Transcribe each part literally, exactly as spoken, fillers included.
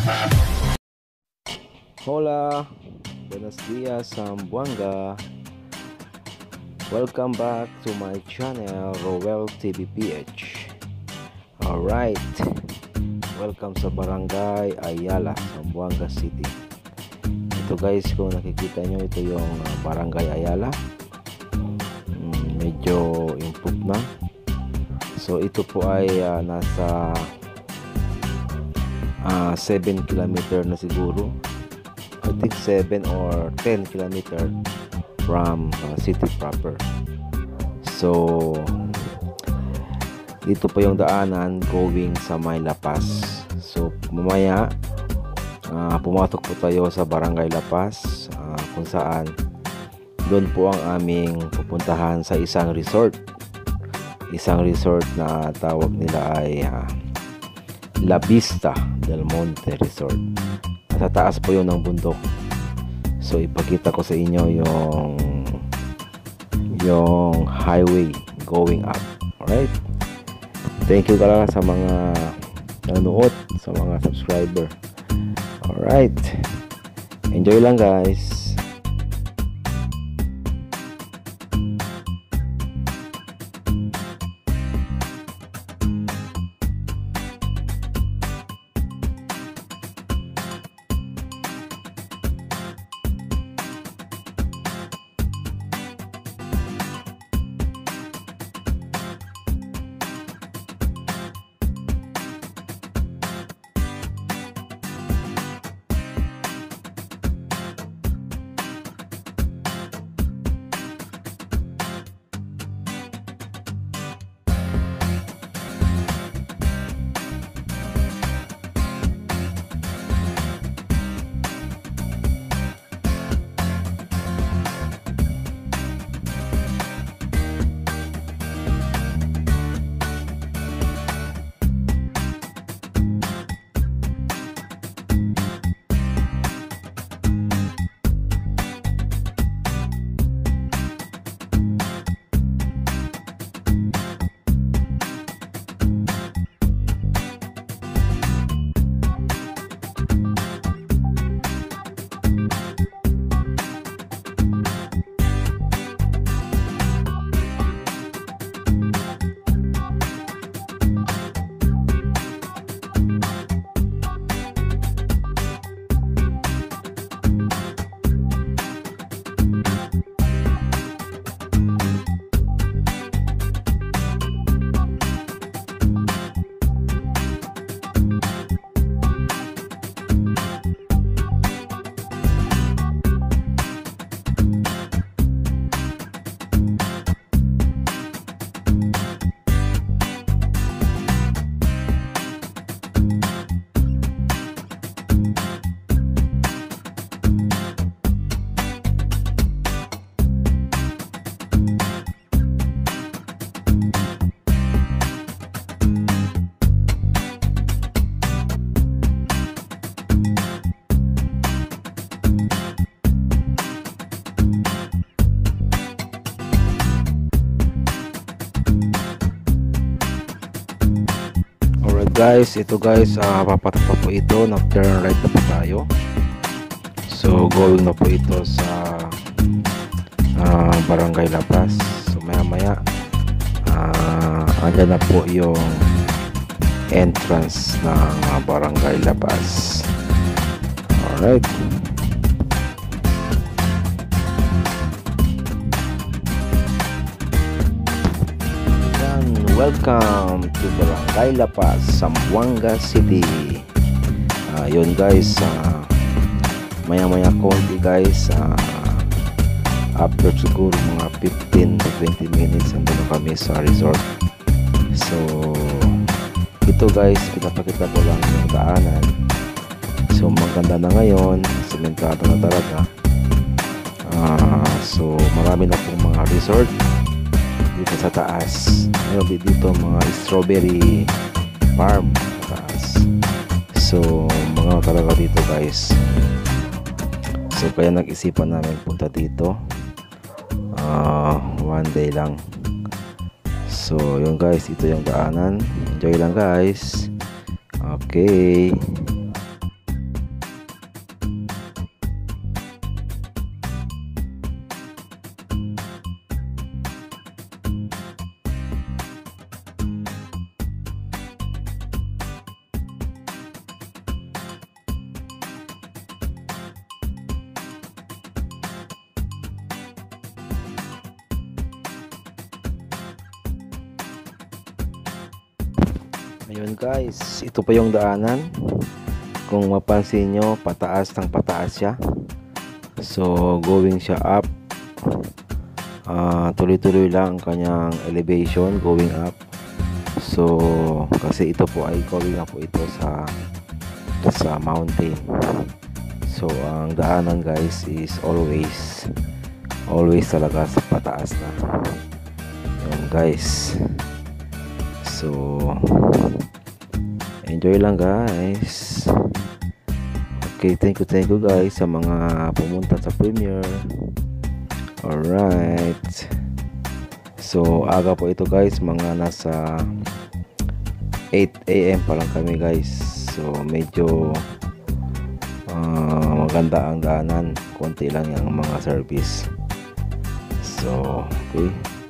Hola, buenos dias Zamboanga. Welcome back to my channel, Rowell T V P H. Alright, welcome sa Barangay Ayala, Zamboanga City. Ito guys, kung nakikita nyo, ito yung uh, Barangay Ayala. mm, Medyo improve na. So ito po ay uh, nasa uh, seven kilometer na siguro. I think seven or ten kilometer from uh, city proper. So dito po yung daanan going sa may Lapaz. So mamaya uh, pumatok po tayo sa Barangay Lapaz, uh, kung saan doon po ang aming pupuntahan sa isang resort. Isang resort na tawag nila ay uh, La Vista Del Monte Resort. Sa taas po yun ng bundok. So ipakita ko sa inyo yung yung highway going up. Alright, thank you talaga sa mga nanonood, sa mga subscriber. Alright, enjoy lang guys. Guys, ito guys, uh, papatak pa po ito, na turn right na po tayo. So going na po ito sa uh, Barangay Lapaz. So maya maya uh, andyan na po yung entrance ng uh, Barangay Lapaz. Alright, welcome to Barangay Lapaz, Zamboanga City. Uh, yun guys, uh, maya maya konti guys, uh, after siguro mga fifteen to twenty minutes andun kami sa resort. So ito guys, pinapakita ko lang yung daanan. So maganda na ngayon, sementado na talaga. uh, So marami na pong mga resort dito sa taas. Mayroon dito mga strawberry farm sa taas. So mga talaga dito guys. So kaya nag-isipan namin punta dito, uh, one day lang. So yun guys, ito yung daanan. Enjoy lang guys. Okay. Ayun guys, ito pa yung daanan. Kung mapansin nyo, pataas ng pataas siya. So going siya up, uh, tuloy-tuloy lang ang kanyang elevation going up. So kasi ito po ay going up po ito sa sa mountain. So ang daanan guys is always always talaga sa pataas na. Yun guys. So enjoy lang guys. Okay, thank you thank you guys sa mga pumunta sa premiere. Alright, so aga po ito guys, mga nasa eight A M pa lang kami guys. So medyo uh, maganda ang daanan, konti lang yung mga service. So okay.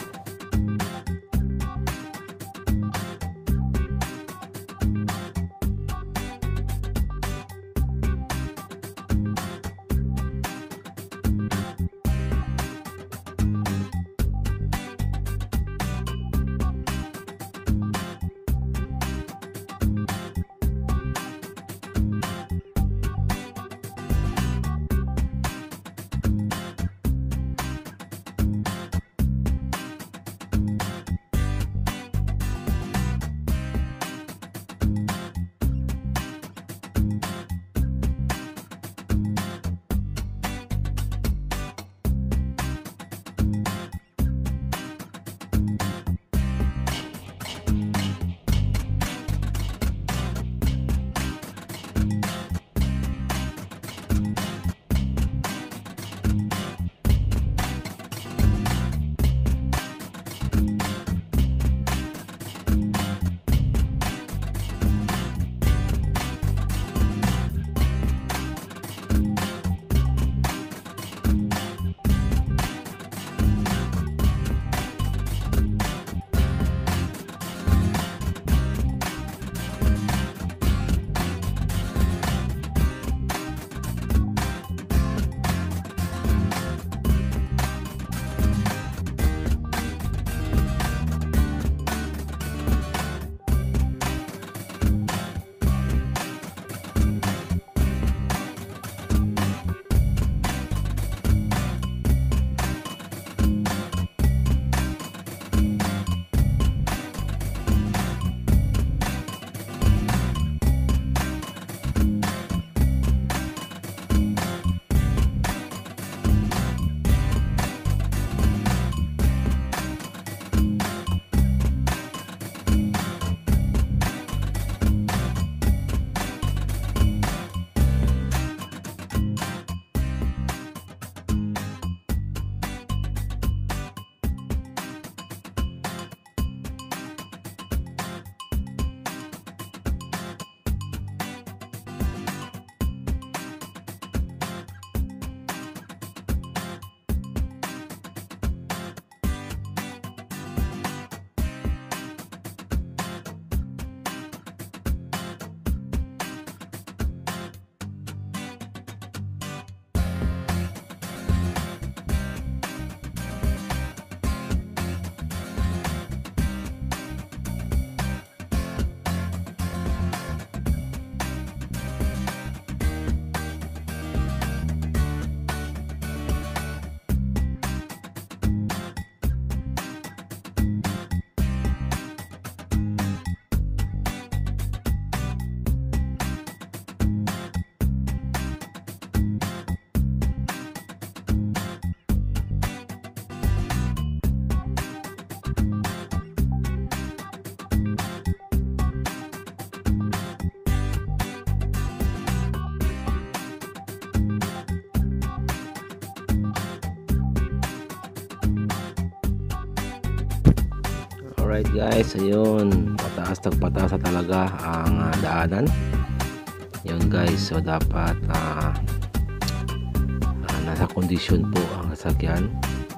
Alright guys, ayun, pataas ng pataas na talaga ang uh, daanan. Yun guys, so dapat uh, uh, nasa kondisyon po ang sasakyan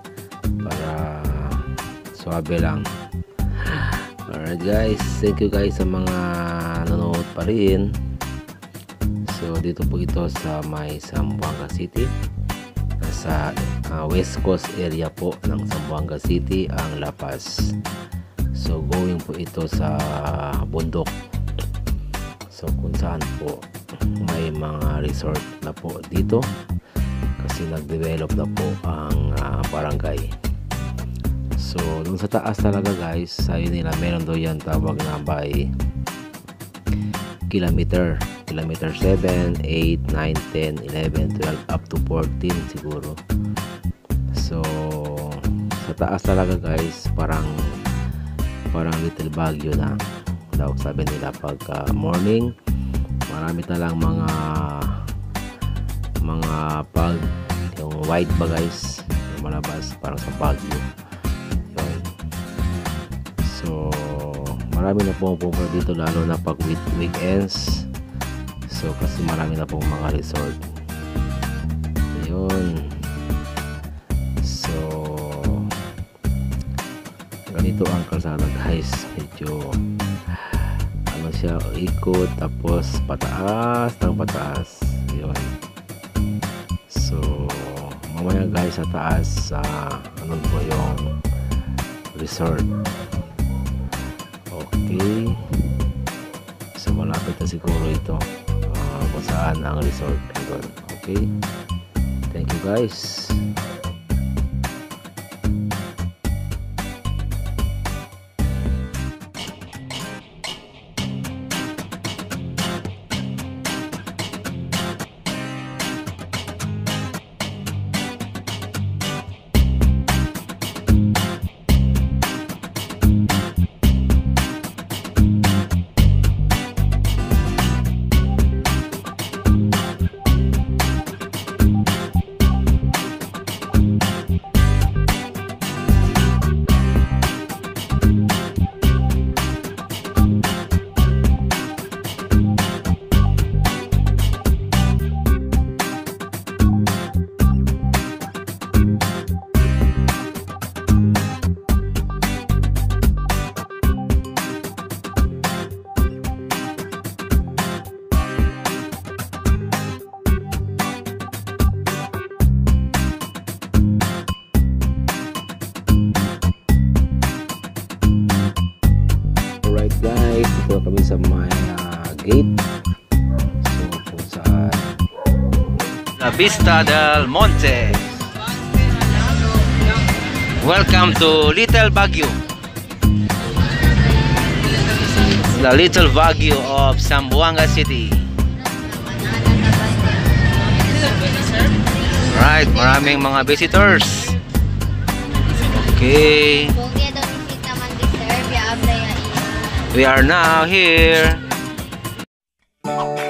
para suabe lang. Alright guys, thank you guys sa mga nanonood pa rin. So dito po ito sa may Zamboanga City, nasa uh, West Coast area po ng Zamboanga City ang Lapaz. So going po ito sa bundok. So kung saan po may mga resort na po dito kasi nag-develop na po ang uh, barangay. So dun sa taas talaga guys, sayo nila meron daw yan tawag na by kilometer. Kilometer seven, eight, nine, ten, eleven, twelve, up to fourteen siguro. So sa taas talaga guys, parang parang little Baguio na daw sabi nila pagka morning. Marami talang mga mga pag yung white ba guys, yung malabas parang sa Baguio yun. So marami na pong pupunta dito lalo na pag week weekends. So kasi marami na pong mga resort yun. So ganito ang kalsada guys, medyo ano siya, ikot tapos pataas ng pataas yun. So mamaya guys sa taas sa uh, ano po yung resort. Okay, so malapit na siguro ito uh, kung saan ang resort doon. Okay, thank you guys. Guys, dito kami sa may uh, gate. So kung saan La Vista Del Monte. Welcome to Little Baguio, the Little Baguio of Zamboanga City. Right, maraming mga visitors. Okay, we are now here.